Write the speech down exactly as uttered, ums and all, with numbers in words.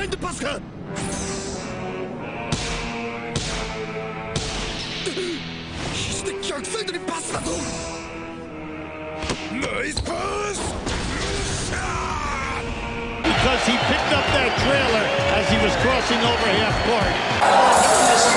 ンドパスか。決して逆サイドにパスだぞ。ナイスパス。 Because he picked up that trailer as he was crossing over half court.